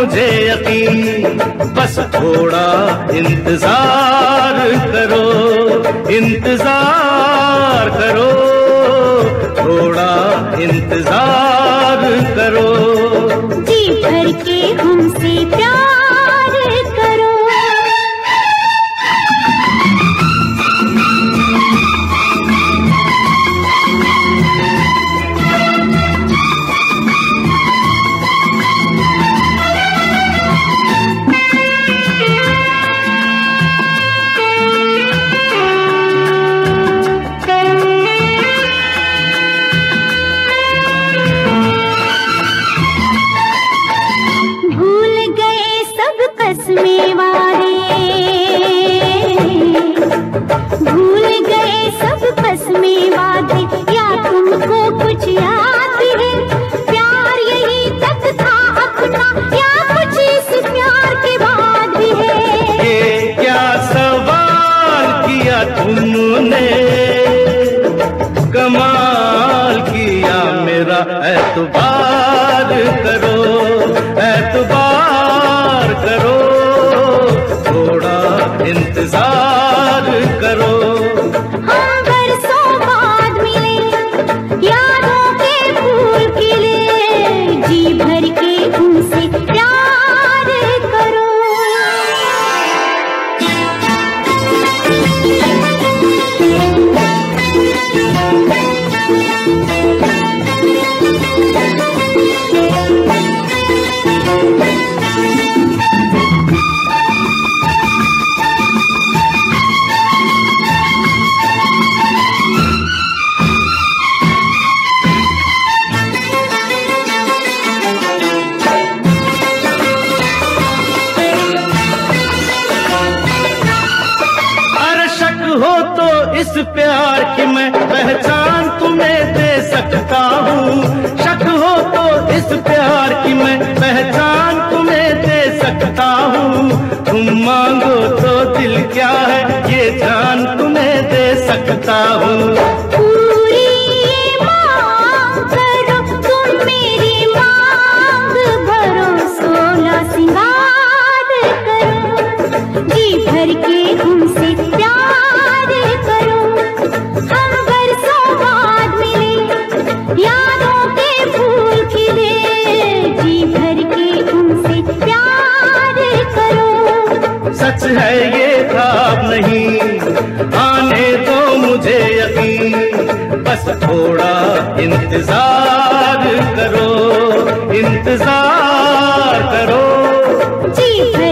मुझे यकीन, बस थोड़ा इंतजार करो, इंतजार करो, थोड़ा इंतजार करो। जी भर के हमसे प्यार करो। कसमें वादे भूल गए सब, कसमें वादे, या तुमको कुछ याद है? प्यार यही तक था अपना, या कुछ इस प्यार के बाद भी है? ये क्या सवाल किया तुमने, कमाल किया मेरा, एतबार करो, एतबार करो, थोड़ा इंतजार करो। हम बरसों बाद मिले, यादों के फूल खिले, जी भर के उनसे प्यार करो। हो तो इस प्यार की मैं पहचान तुम्हें दे सकता हूँ, शक हो तो इस प्यार की मैं पहचान तुम्हें दे सकता हूँ। तुम मांगो तो दिल क्या है ये जान तुम्हें दे सकता हूँ। पूरी मांग करो तुम मेरी मांग भरो, सोना सिंगार करो, जी भर के उनसे प्यार करो। हम बरसों बाद मिले, यादों के फूल खिले, जी भर के उनसे प्यार करो। सच है ये ख्वाब नहीं, आने दो मुझे यकीन, बस थोड़ा इंतजार करो, इंतजार करो। जी